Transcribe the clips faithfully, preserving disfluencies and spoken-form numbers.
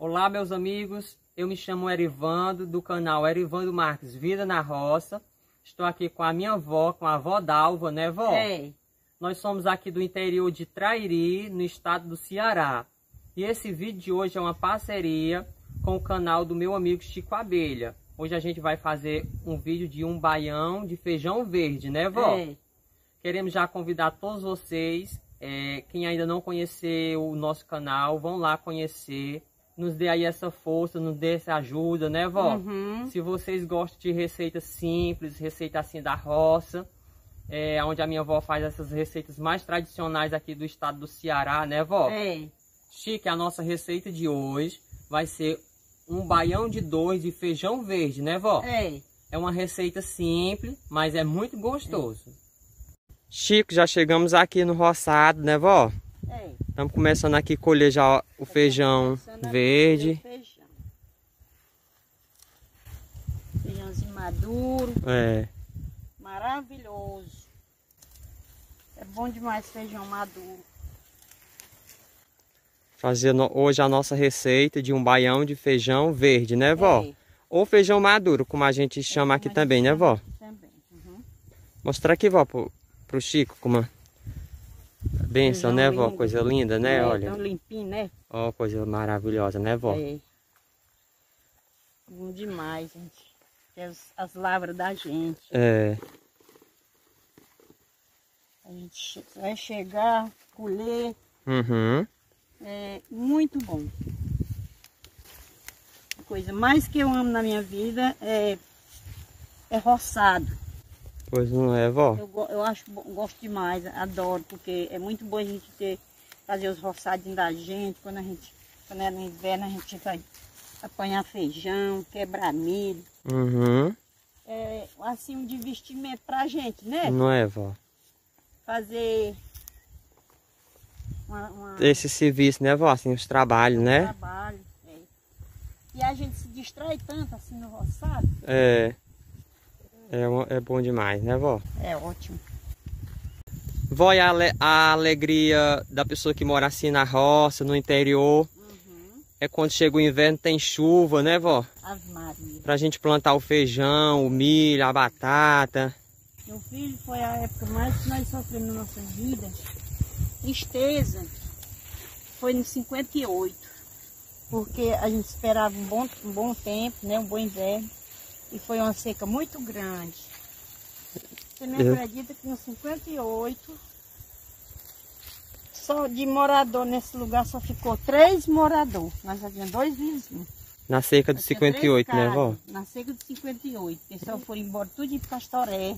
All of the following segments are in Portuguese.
Olá, meus amigos, eu me chamo Erivando, do canal Erivando Marques Vida na Roça. Estou aqui com a minha avó, com a avó Dalva, né, vó? É. Nós somos aqui do interior de Trairi, no estado do Ceará. E esse vídeo de hoje é uma parceria com o canal do meu amigo Chico Abelha. Hoje a gente vai fazer um vídeo de um baião de feijão verde, né, vó? É. Queremos já convidar todos vocês, é, quem ainda não conheceu o nosso canal, vão lá conhecer. Nos dê aí essa força, nos dê essa ajuda, né, vó? Uhum. Se vocês gostam de receitas simples, receita assim da roça, é, onde a minha avó faz essas receitas mais tradicionais aqui do estado do Ceará, né, vó? É. Chique, a nossa receita de hoje vai ser um baião de dois de feijão verde, né, vó? É. É uma receita simples, mas é muito gostoso. É. Chico, já chegamos aqui no roçado, né, vó? É. Estamos começando aqui a colher já o feijão verde. Feijão. Feijãozinho maduro. É. Maravilhoso. É bom demais feijão maduro. Fazendo hoje a nossa receita de um baião de feijão verde, né, vó? É. Ou feijão maduro, como a gente chama é, aqui também, né, vó? Também. Uhum. Mostrar aqui, vó, pro, pro Chico, como a benção, né, vó? Lindo. Coisa linda, né? É, olha. tão limpinho, né? Ó, coisa maravilhosa, né, vó? É. Bom demais, gente. As, as lavras da gente. É. A gente vai chegar, colher. Uhum. É muito bom. A coisa mais que eu amo na minha vida é, é roçado. Pois não é, vó? Eu, eu acho, gosto demais, adoro, porque é muito bom a gente ter, fazer os roçadinhos da gente. Quando a gente, quando é no inverno, a gente vai apanhar feijão, quebrar milho. Uhum. É assim um divertimento pra gente, né? Não é, vó? Fazer uma, uma, esse serviço, né, vó? Assim, os trabalhos, um né? trabalho. É. E a gente se distrai tanto assim no roçado. É. É, uma, é bom demais, né, vó? É ótimo. Vó, e a, ale, a alegria da pessoa que mora assim na roça, no interior, uhum. É quando chega o inverno, tem chuva, né, vó? Ave Maria. Pra gente plantar o feijão, o milho, a batata. Meu filho, foi a época mais que nós sofremos na nossa vida. Tristeza. Foi no cinquenta e oito. Porque a gente esperava um bom, um bom tempo, né, um bom inverno. E foi uma seca muito grande. Você me acredita que no cinquenta e oito, só de morador nesse lugar só ficou três moradores. Nós já tínhamos dois vizinhos. Na seca de cinquenta e oito, né, vó? Na seca de cinquenta e oito. O pessoal foi embora tudo de Castoré.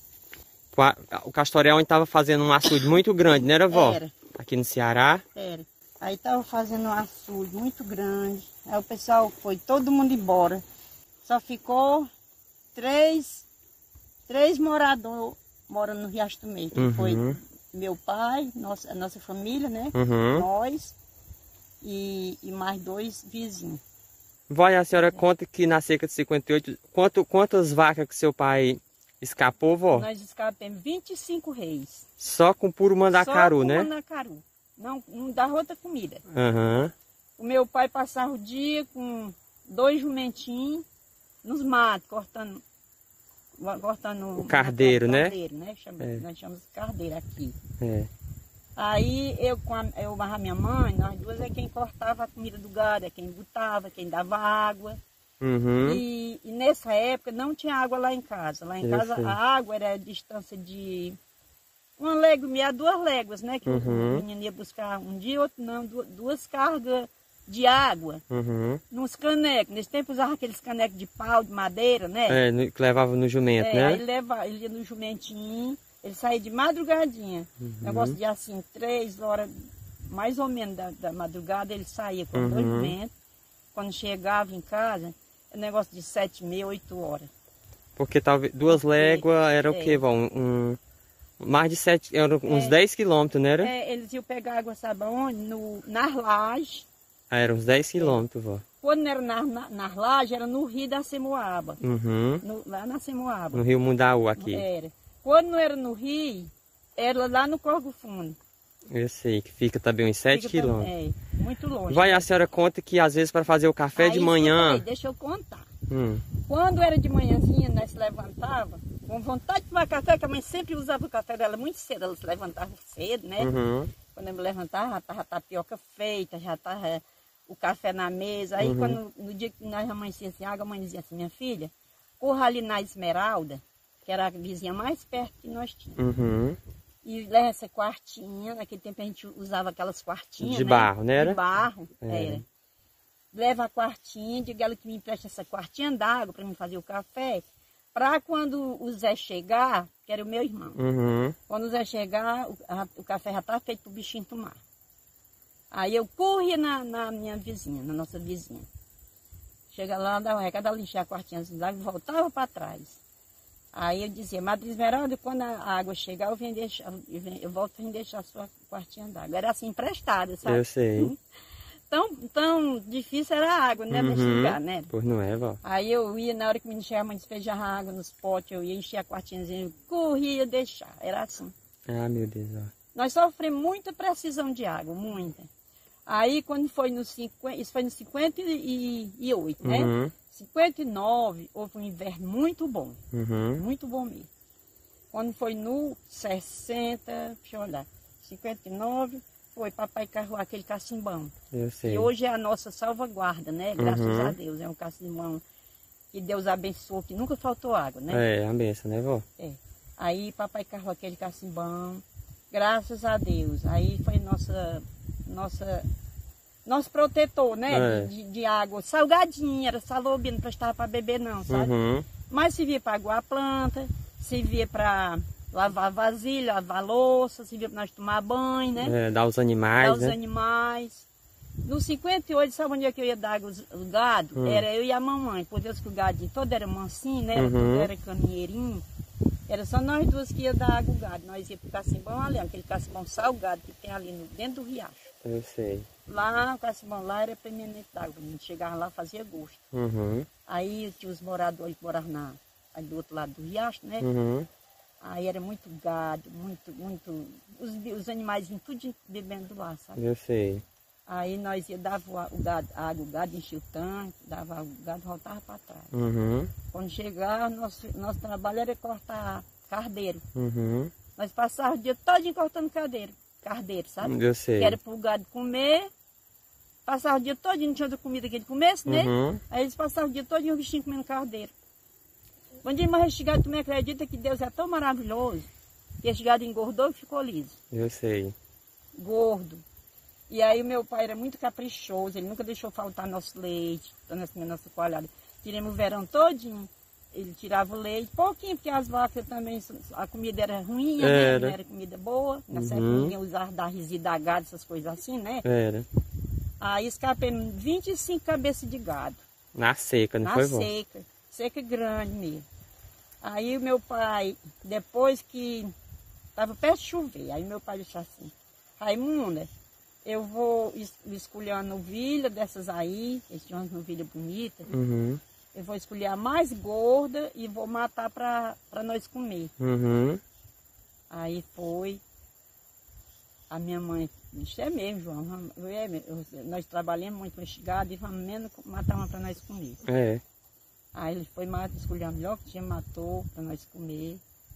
O Castoré onde estava fazendo um açude muito grande, não era, vó? Era. Aqui no Ceará. Era. Aí estava fazendo um açude muito grande. Aí o pessoal foi todo mundo embora. Só ficou três, três moradores morando no Riacho do Meio. Uhum. Foi meu pai, nossa, a nossa família, né? Uhum. Nós e, e mais dois vizinhos. Vó, e a senhora é. Conta que na seca de cinquenta e oito, quanto, quantas vacas que seu pai escapou, vó? Nós escapamos vinte e cinco reis. Só com puro mandacaru, Só com né? mandacaru. Não, não dá outra comida. Uhum. O meu pai passava o dia com dois jumentinhos nos matos, cortando, cortando o cardeiro, né? Cardeiro, né? Chama, é. Nós chamamos de cardeiro aqui. É. Aí eu com a, eu barra minha mãe, nós duas é quem cortava a comida do gado, é quem botava, quem dava água. Uhum. E, e nessa época não tinha água lá em casa. Lá em eu casa sei. A água era a distância de uma légua, meia, duas léguas, né? Que uhum. o menino ia buscar um dia, outro não, duas, duas cargas de água, uhum. nos canecos. Nesse tempo usava aqueles canecos de pau, de madeira, né? É, que levava no jumento, é, né? Aí ele, levava, ele ia no jumentinho, ele saía de madrugadinha. Uhum. Negócio de assim, três horas, mais ou menos da, da madrugada, ele saía com uhum. dois jumentos. Quando chegava em casa, é negócio de sete, meia, oito horas. Porque talvez duas léguas era é. o quê, vó? Um, um, mais de sete, era uns é. dez quilômetros, não era? É, eles iam pegar água, sabe onde? No, nas lajes. Ah, eram uns dez quilômetros, vó. Quando não era na, na, nas lajes, era no rio da Semoaba. Uhum. No, lá na Semoaba. No rio Mundaú, aqui. Era. Quando não era no rio, era lá no Corvo Fundo. Eu sei, que fica também uns sete quilômetros. É. muito longe. Vai, a senhora conta que às vezes para fazer o café aí, de manhã... Aí, deixa eu contar. Hum. Quando era de manhãzinha, nós se levantava, com vontade de tomar café, que a mãe sempre usava o café dela muito cedo, ela se levantava cedo, né? Uhum. Quando eu me levantava, já estava a tapioca feita, já estava o café na mesa. Aí, uhum. quando, no dia que nós amanhecíamos assim, água, a mãe dizia assim, minha filha, corra ali na Esmeralda, que era a vizinha mais perto que nós tínhamos. Uhum. E leva essa quartinha, naquele tempo a gente usava aquelas quartinhas, de né? barro, né? De barro, é. era. Leva a quartinha, diga ela que me empresta essa quartinha d'água para mim fazer o café, para quando o Zé chegar, que era o meu irmão, uhum. quando o Zé chegar, o, a, o café já estava feito para o bichinho tomar. Aí eu corria na, na minha vizinha, na nossa vizinha. Chega lá, dava um recado, ela enchia a quartinha d'água e voltava para trás. Aí eu dizia, Madre Esmeralda, quando a água chegar, eu, venho deixar, eu, venho, eu volto para deixar a sua quartinha d'água. Era assim, emprestada, sabe? Eu sei. Tão, tão difícil era a água, né? Uhum. Nesse lugar, né? Pois não é, vó. Aí eu ia, na hora que me enchia, a mãe despejava água nos potes, eu ia encher a quartinhazinha, corria deixar. Era assim. Ah, meu Deus, ó. Nós sofremos muita precisão de água, muita. Aí, quando foi no cinquenta, isso foi no cinquenta e oito, né? Uhum. cinquenta e nove, houve um inverno muito bom. Uhum. Muito bom mesmo. Quando foi no sessenta, deixa eu olhar, cinquenta e nove, foi papai carroar aquele cacimbão. Eu sei. E hoje é a nossa salvaguarda, né? Graças uhum. a Deus. É um cacimbão que Deus abençoou, que nunca faltou água, né? É, a benção, né, vó? É. Aí papai carroou aquele cacimbão. Graças a Deus. Aí foi nossa... nossa nosso protetor, né, é. de, de água, salgadinha, era salobinha, não prestava para beber não, sabe? Uhum. Mas servia para aguar a planta, servia para lavar vasilha, lavar louça, servia para nós tomar banho, né? É, dar os animais, dar os né? animais. No cinquenta e oito, sabe onde é que eu ia dar os, o gado? Hum. Era eu e a mamãe, por Deus que o gadinho todo era mansinho, né? Uhum. Todo era caminheirinho. Era só nós duas que ia dar água ao gado. Nós ia para o cacimbão ali, aquele cacimbão salgado que tem ali no, dentro do riacho. Eu sei. Lá, o cacimbão lá era permanente d'água. A gente chegava lá, fazia gosto. Uhum. Aí tinha os moradores que moravam na, aí do outro lado do riacho, né? Uhum. Aí era muito gado, muito, muito... Os, os animais vinham tudo bebendo lá, sabe? Eu sei. Aí nós ia, dava o gado, a água, o gado enchia o tanque, dava o gado, voltava para trás. Uhum. Quando chegava, nosso, nosso trabalho era cortar cardeiro. Uhum. Nós passávamos o dia todo cortando cardeiro, cardeiro, sabe? Eu sei. Que era para o gado comer, passava o dia todo, não tinha outra comida que ele comesse, né? Uhum. Aí eles passavam o dia todo e o bichinho comendo cardeiro. Quando ele mais chegado, tu me acredita que Deus é tão maravilhoso, que esse gado engordou e ficou liso. Eu sei. Gordo. E aí o meu pai era muito caprichoso, ele nunca deixou faltar nosso leite, nossa, nossa coalhada. Tiramos o verão todinho, ele tirava o leite, pouquinho, porque as vacas também, a comida era ruim, era. Né? Não era comida boa, na época uhum. ninguém usava da resida gado, essas coisas assim, né? Era. Aí escapei vinte e cinco cabeças de gado. Na seca, não na foi bom? Na seca, seca grande mesmo. Aí o meu pai, depois que estava perto de chover, aí meu pai disse assim, Raimunda, eu vou escolher uma novilha dessas aí, eles tinham umas novilhas bonitas, uhum. eu vou escolher a mais gorda e vou matar para nós comer. Uhum. Aí foi, a minha mãe, isso é mesmo, João, eu, eu, nós trabalhamos muito com esse gado e vamos menos matar uma para nós comer. É. Aí ele foi escolher a melhor que tinha, matou para nós comer.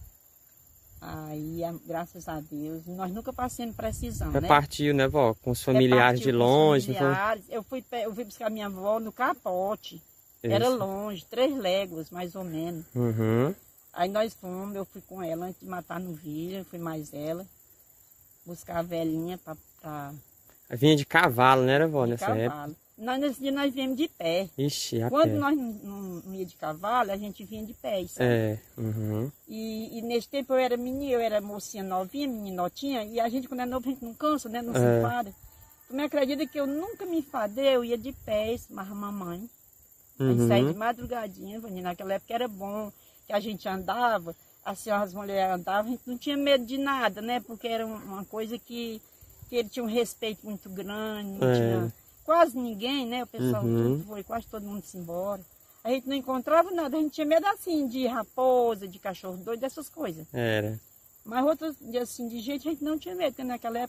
Aí, graças a Deus, nós nunca passamos precisão, né? Partiu, né, vó? Com os familiares de longe. Familiares. Não foi? eu, fui, eu fui buscar minha avó no Capote. Isso. Era longe, três léguas, mais ou menos. Uhum. Aí nós fomos, eu fui com ela antes de matar a novilha, fui mais ela. Buscar a velhinha para... Pra... Vinha de cavalo, né, vó, de nessa cavalo. época? Nós, nesse dia nós viemos de pé. Ixi, a Quando pé. nós não, não, não ia de cavalo, a gente vinha de pé, sabe? É. Uhum. E, e nesse tempo eu era menina, eu era mocinha novinha, meninotinha, e a gente quando é novo a gente não cansa, né? Não se é. enfada. Tu me acredita que eu nunca me enfadei, eu ia de pé, mas a mamãe. Uhum. A gente saía de madrugadinha, naquela época era bom, que a gente andava, assim, as mulheres andavam, a gente não tinha medo de nada, né? Porque era uma coisa que, que ele tinha um respeito muito grande, não é. tinha quase ninguém, né? O pessoal uhum. tudo foi, quase todo mundo se embora. A gente não encontrava nada, a gente tinha medo assim, de raposa, de cachorro doido, dessas coisas. Era. Mas outros, assim, de gente, a gente não tinha medo, porque naquela época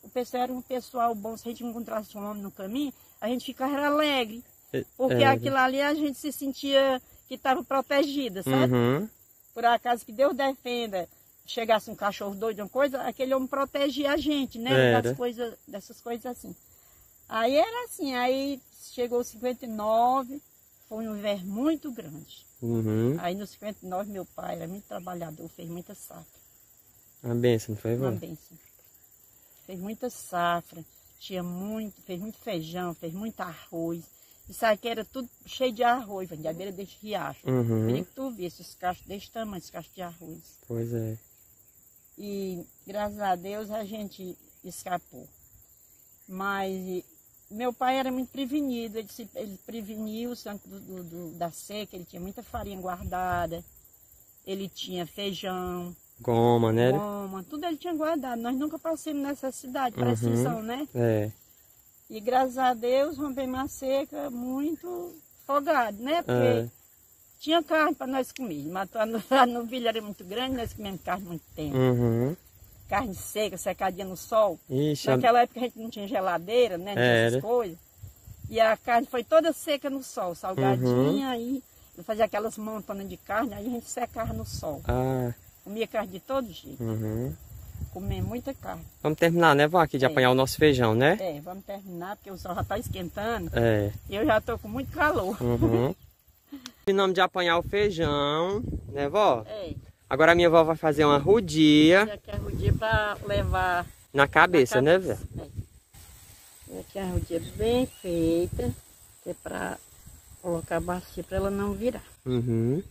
o pessoal era um pessoal bom. Se a gente encontrasse um homem no caminho, a gente ficava alegre. Porque é. aquilo ali a gente se sentia que estava protegida, sabe? Uhum. Por acaso que Deus defenda, chegasse um cachorro doido, uma coisa, aquele homem protegia a gente, né? Das coisas, dessas coisas assim. Aí era assim, aí chegou cinquenta e nove, foi um inverno muito grande. Uhum. Aí no cinquenta e nove meu pai era muito trabalhador, fez muita safra. Uma benção, não foi, vó? Uma benção. Fez muita safra, tinha muito, fez muito feijão, fez muito arroz. Isso aqui era tudo cheio de arroz, de à beira desse riacho. Uhum. Queria que tu visse esses cachos desse tamanho, esses cachos de arroz. Pois é. E graças a Deus a gente escapou. Mas meu pai era muito prevenido, ele, se, ele preveniu o sangue do, do, do, da seca, ele tinha muita farinha guardada, ele tinha feijão, goma, né? Goma, tudo ele tinha guardado. Nós nunca passamos necessidade, uhum. precisão, né? É. E graças a Deus rompemos a seca muito folgado, né? Porque é. tinha carne para nós comer. Mas a novilha era muito grande, nós comemos carne muito tempo. Uhum. Carne seca, secadinha no sol. Ixi, naquela época a gente não tinha geladeira, né? Não tinha essas coisas. E a carne foi toda seca no sol, salgadinha, uhum. aí eu fazia aquelas montonas de carne, aí a gente secava no sol. Ah. Comia carne de todo jeito. Uhum. Comia muita carne. Vamos terminar, né, vó, aqui de é. apanhar o nosso feijão, né? É, vamos terminar, porque o sol já está esquentando. É. E eu já estou com muito calor. Uhum. Terminamos de apanhar o feijão, né, vó? É. Agora a minha avó vai fazer uma rodia. Essa aqui é a rodia para levar... Na cabeça, na cabeça. né, velho? É. Aqui é a rodia bem feita, que é para colocar a bacia para ela não virar. Uhum.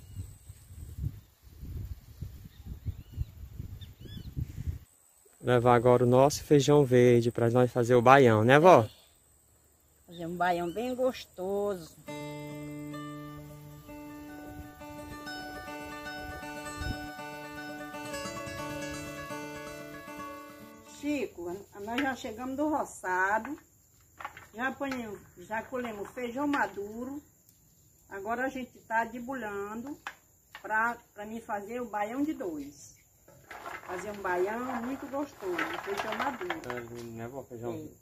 Levar agora o nosso feijão verde para nós fazer o baião, né, vó? É. Fazer um baião bem gostoso. Chico, nós já chegamos do roçado, já apanhamos, já colhemos feijão maduro. Agora a gente está debulhando para mim fazer o baião de dois. Fazer um baião muito gostoso, feijão maduro. É, né, vó? Feijão. É.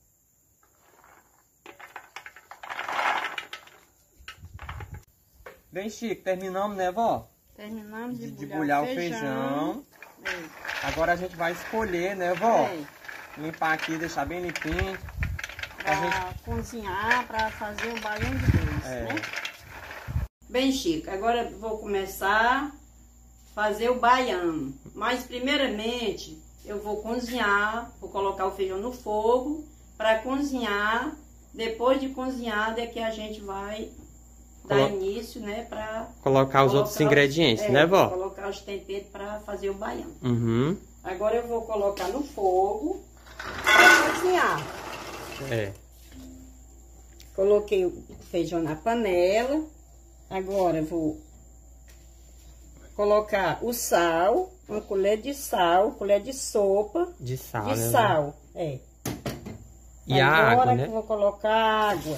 Bem, Chico, terminamos, né, vó? Terminamos de, de debulhar o feijão. feijão. É. Agora a gente vai escolher, né, vó? É. Limpar aqui, deixar bem limpinho. Pra gente cozinhar, para fazer o baião de dois, é. né? Bem, Chico, agora eu vou começar a fazer o baião. Mas primeiramente eu vou cozinhar, vou colocar o feijão no fogo para cozinhar. Depois de cozinhado é que a gente vai dar Colo... início, né, para colocar os outros ingredientes, os, é, né, vó? Colocar os temperos para fazer o baião. Uhum. Agora eu vou colocar no fogo para cozinhar. É. Coloquei o feijão na panela. Agora eu vou colocar o sal, uma colher de sal, colher de sopa de sal, de né, sal, é. E agora a água, né? Que eu vou colocar água.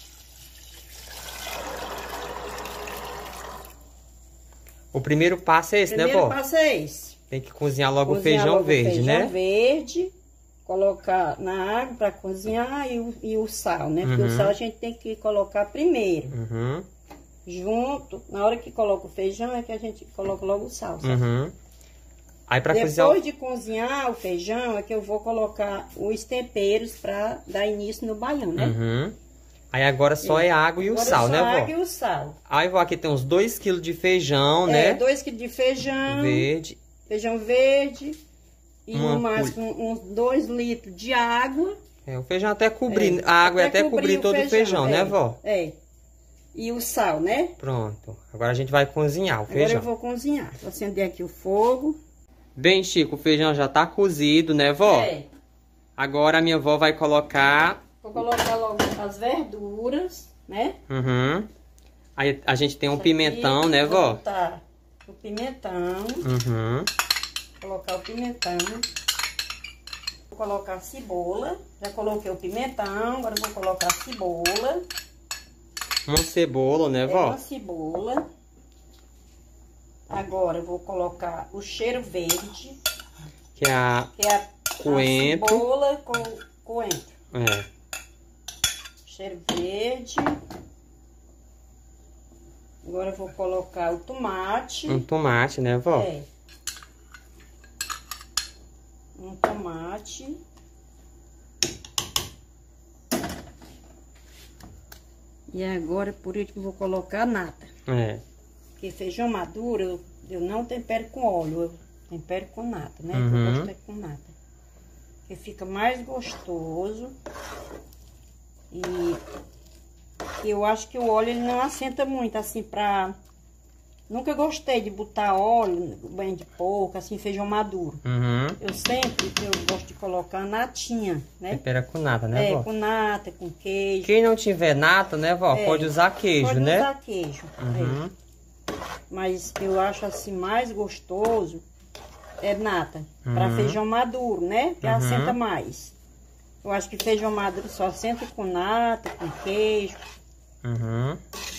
O primeiro passo é esse, primeiro né, vó? O primeiro passo é esse. Tem que cozinhar logo cozinhar o feijão logo verde, feijão né? Feijão verde, colocar na água para cozinhar e o, e o sal, né? Porque uhum. o sal a gente tem que colocar primeiro. Uhum. Junto, na hora que coloca o feijão é que a gente coloca logo o sal, sabe? Uhum. Aí pra Depois cozinhar... de cozinhar o feijão é que eu vou colocar os temperos para dar início no baião, né? Uhum. Aí agora só é, é água e o agora sal, só né, vó? água e o sal. Aí, vó, aqui tem uns dois quilos de feijão, é, né? dois quilos de feijão. Verde. Feijão verde. E Uma no máximo uns dois litros de água. É, o feijão até cobrir, é, a água até, até cobrir, cobrir todo o feijão, feijão é, né, vó? É. E o sal, né? Pronto. Agora a gente vai cozinhar o agora feijão. Agora eu vou cozinhar. Vou acender aqui o fogo. Bem, Chico, o feijão já tá cozido, né, vó? É. Agora a minha avó vai colocar... Vou colocar logo as verduras, né? Uhum. Aí a gente tem um Isso pimentão, aqui, né, vó? Tá. O pimentão. Uhum. Vou colocar o pimentão. Vou colocar a cebola. Já coloquei o pimentão, agora vou colocar a cebola. Uma cebola, né, vó? É uma cebola. Agora eu vou colocar o cheiro verde. Que é a... Que é a coentro. A cebola com coentro. É. Cheiro verde. Agora eu vou colocar o tomate. Um tomate, né, vó? É. Um tomate. E agora, por último, eu vou colocar a nata. É. Porque feijão maduro, eu, eu não tempero com óleo, eu tempero com nata, né? Uhum. Eu gosto é com nata. Porque fica mais gostoso. E eu acho que o óleo ele não assenta muito, assim, pra... Nunca gostei de botar óleo, banho de porco, assim, feijão maduro. Uhum. Eu sempre, eu gosto de colocar natinha, né? Tempera com nata, né, É, vó? com nata, com queijo. Quem não tiver nata, né, vó? É, Pode usar queijo, pode né? usar queijo, Uhum. é. Mas eu acho assim mais gostoso é nata, Uhum. para feijão maduro, né? Que Uhum. assenta mais. Eu acho que feijão maduro só assenta com nata, com queijo. Uhum.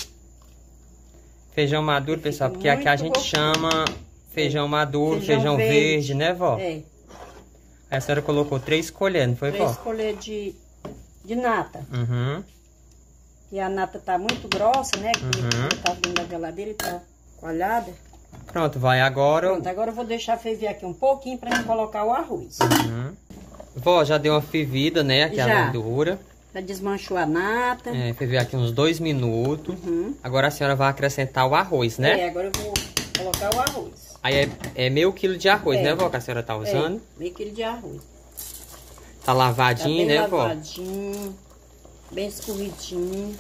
Feijão maduro, Fica pessoal, porque aqui a gente muito chama feijão maduro, feijão, Feijão verde. verde. né, vó? É, A senhora colocou três colheres, não foi, três vó? colheres de, de nata. Uhum. E a nata tá muito grossa, né? Que Uhum. tá dentro da geladeira e tá coalhada. Pronto, vai agora. Pronto, agora eu vou deixar ferver aqui um pouquinho pra mim colocar o arroz. Uhum. Vó, já deu uma fervida, né? Aqui Já. a verdura. Já desmanchou a nata. É, ferveu aqui uns dois minutos. Uhum. Agora a senhora vai acrescentar o arroz, né? É, agora eu vou colocar o arroz. Aí é, é meio quilo de arroz, É. né, vó, que a senhora tá usando? É, meio quilo de arroz. Tá Tá lavadinho, bem né, vó? lavadinho, bem escorridinho.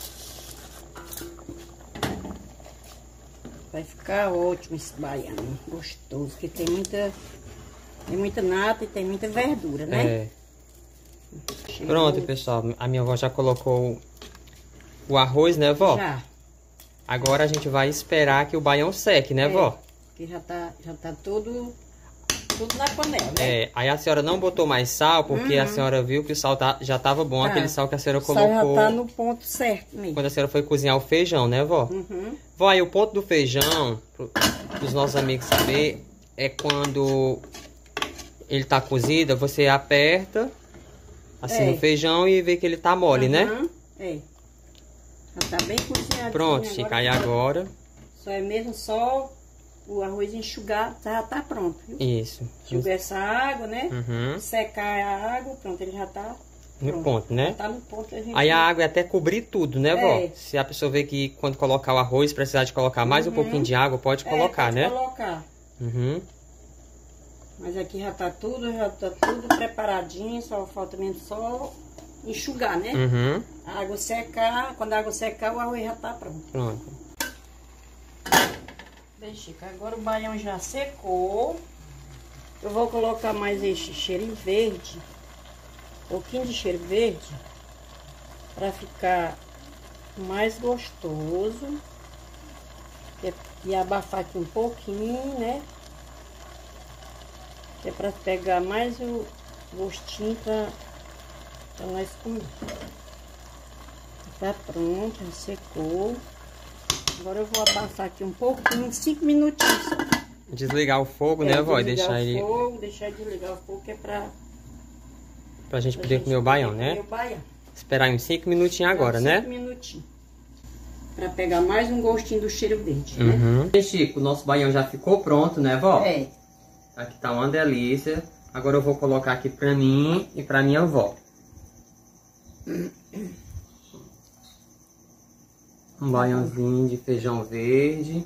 Vai ficar ótimo esse baião, gostoso, porque tem muita, tem muita nata e tem muita verdura, né? É. Chegou- Pronto, pessoal. A minha avó já colocou o arroz, né, vó? Já, Agora a gente vai esperar que o baião seque, né, É. vó? que já tá, já tá tudo, tudo na panela, né? É. Aí a senhora não botou mais sal, porque a senhora viu que o sal tá, já tava bom, Tá. aquele sal que a senhora O sal colocou já tá no ponto certo mesmo. quando a senhora foi cozinhar o feijão, né, vó? Uhum. Vó, aí o ponto do feijão, para os nossos amigos saber, é quando ele tá cozido, você aperta assim É. no feijão e vê que ele tá mole, né? Uhum. É. Já tá bem cozinhadinho. Pronto, Chica, aí agora... Só é mesmo só o arroz enxugar, já tá pronto, viu? Isso. Enxugar essa água, né? Uhum. Secar a água, pronto, ele já tá No pronto. ponto, né? Já tá no ponto, a gente... Aí a água é até cobrir tudo, né, vó? É. Se a pessoa vê que quando colocar o arroz precisar de colocar mais um Uhum. pouquinho de água, pode É, colocar, pode né? colocar. Uhum. Mas aqui já tá tudo, já tá tudo preparadinho, só falta mesmo só enxugar, né? Uhum. A água secar, quando a água secar, o arroz já tá pronto. Pronto. Bem, Chica, agora o baião já secou. Eu vou colocar mais esse cheirinho verde, um pouquinho de cheiro verde, para ficar mais gostoso. E- E abafar aqui um pouquinho, né? Que é para pegar mais o gostinho para nós comer. Tá pronto, já secou. Agora eu vou abafar aqui um pouquinho, cinco minutinhos só. Desligar o fogo, né, É, vó? E desligar deixar o ele fogo, deixar de ligar o fogo, que é pra, pra gente pra poder gente comer o poder baião, comer né? o baião. Esperar uns cinco minutinhos agora, Cinco né? minutinhos. Pra pegar mais um gostinho do cheiro verde, né? Uhum. E, Chico, o nosso baião já ficou pronto, né, vó? É. Aqui tá uma delícia. Agora eu vou colocar aqui pra mim e pra minha avó. Um baiãozinho de feijão verde.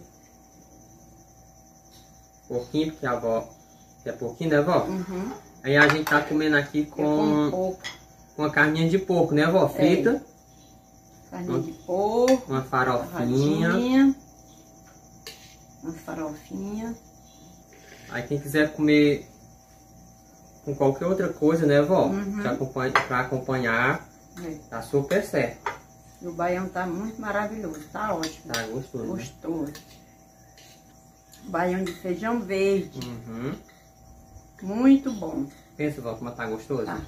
Pouquinho, porque a avó quer pouquinho, né, vó? Uhum. Aí a gente tá comendo aqui Eu como com, pouco. com a carninha de porco, né, vó? Frita. Carninha de porco. Uma farofinha. Torradinha, uma farofinha. Aí quem quiser comer com qualquer outra coisa, né, vó? Uhum. Pra acompanhar, pra acompanhar, É. tá super certo. E o baião tá muito maravilhoso, tá ótimo. Tá gostoso, né? Gostoso. Baião de feijão verde, Uhum. muito bom. Pensa, vó, como tá gostoso? Tá.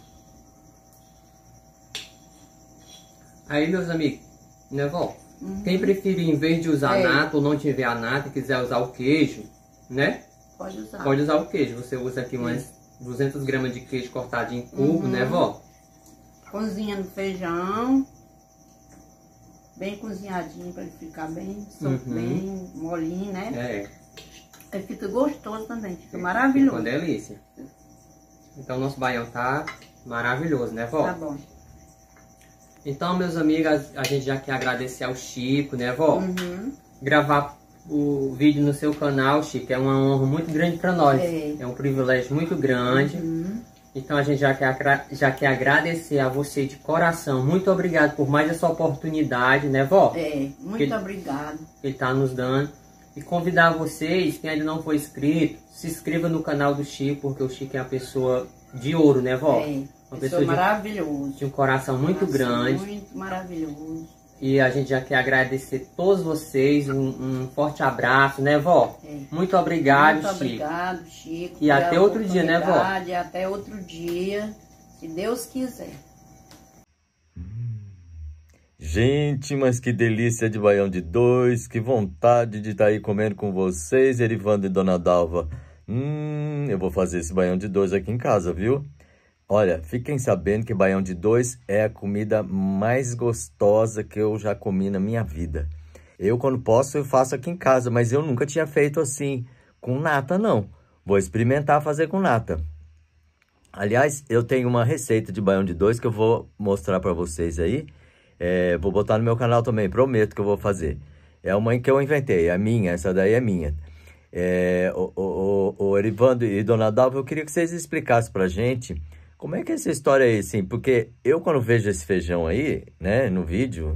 Aí, meus amigos, né, vó? Uhum. Quem preferir, em vez de usar É. nata ou não tiver a nata e quiser usar o queijo, né? Pode usar. Pode usar o queijo. Você usa aqui umas duzentas gramas de queijo cortado em cubo, uhum. né, vó? Cozinhando feijão. Bem cozinhadinho para ele ficar bem, uhum. bem molinho, né? É. Ele fica gostoso também, fica maravilhoso. Fica uma delícia. Então, nosso baião tá maravilhoso, né, vó? Tá bom. Então, meus amigos, a gente já quer agradecer ao Chico, né, vó? Uhum. Gravar o vídeo no seu canal, Chico, é uma honra muito grande para nós. É. é um privilégio muito grande. Uhum. Então, a gente já quer, já quer agradecer a você de coração. Muito obrigado por mais essa oportunidade, né, vó? É, muito ele, obrigado. Ele tá nos dando. E convidar vocês, quem ainda não foi inscrito, se inscreva no canal do Chico, porque o Chico é uma pessoa de ouro, né, vó? É, uma pessoa pessoa maravilhosa. De, de um coração muito coração grande. Muito maravilhoso. E a gente já quer agradecer todos vocês, um, um forte abraço, né, vó? É. Muito obrigado, muito Chico. Muito obrigado, Chico. E até outro dia, né, vó? E até outro dia, se Deus quiser. Gente, mas que delícia de baião de dois, que vontade de estar aí comendo com vocês, Erivando e Dona Dalva. Hum, eu vou fazer esse baião de dois aqui em casa, viu? Olha, fiquem sabendo que baião de dois é a comida mais gostosa que eu já comi na minha vida. Eu, quando posso, eu faço aqui em casa, mas eu nunca tinha feito assim, com nata, não. Vou experimentar fazer com nata. Aliás, eu tenho uma receita de baião de dois que eu vou mostrar para vocês aí. É, vou botar no meu canal também, prometo que eu vou fazer. É uma que eu inventei, é minha, essa daí é minha. É, o, o, o, o Erivando e Dona Dalva, eu queria que vocês explicassem pra gente como é que é essa história aí, assim, porque eu quando vejo esse feijão aí, né, no vídeo,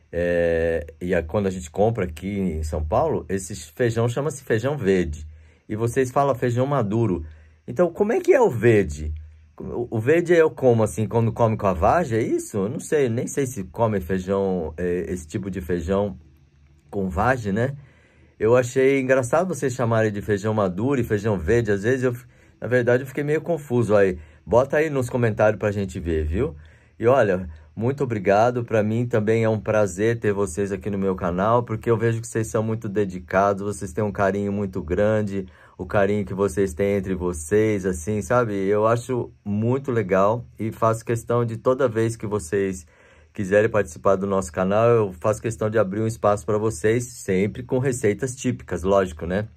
é, e a, quando a gente compra aqui em São Paulo, esse feijão chama-se feijão verde. E vocês falam feijão maduro. Então, como é que é o verde? O verde eu como assim, quando come com a vagem, é isso? Eu não sei, nem sei se come feijão, é, esse tipo de feijão com vagem, né? Eu achei engraçado vocês chamarem de feijão maduro e feijão verde. Às vezes, eu, na verdade, eu fiquei meio confuso aí. Bota aí nos comentários pra gente ver, viu? E olha, muito obrigado. Pra mim também é um prazer ter vocês aqui no meu canal, porque eu vejo que vocês são muito dedicados, vocês têm um carinho muito grande, o carinho que vocês têm entre vocês, assim, sabe? Eu acho muito legal e faço questão de toda vez que vocês quiserem participar do nosso canal, eu faço questão de abrir um espaço para vocês, sempre com receitas típicas, lógico, né?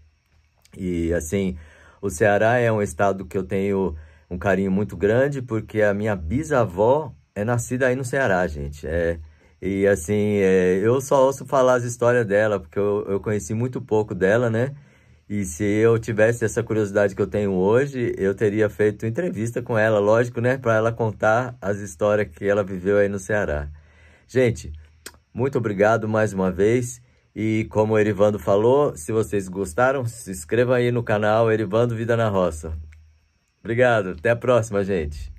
E assim, o Ceará é um estado que eu tenho um carinho muito grande, porque a minha bisavó é nascida aí no Ceará, gente. É, e assim, é, eu só ouço falar as histórias dela, porque eu, eu conheci muito pouco dela, né? E se eu tivesse essa curiosidade que eu tenho hoje, eu teria feito entrevista com ela, lógico, né? Para ela contar as histórias que ela viveu aí no Ceará. Gente, muito obrigado mais uma vez. E como o Erivando falou, se vocês gostaram, se inscrevam aí no canal Erivando Vida na Roça. Obrigado, até a próxima, gente.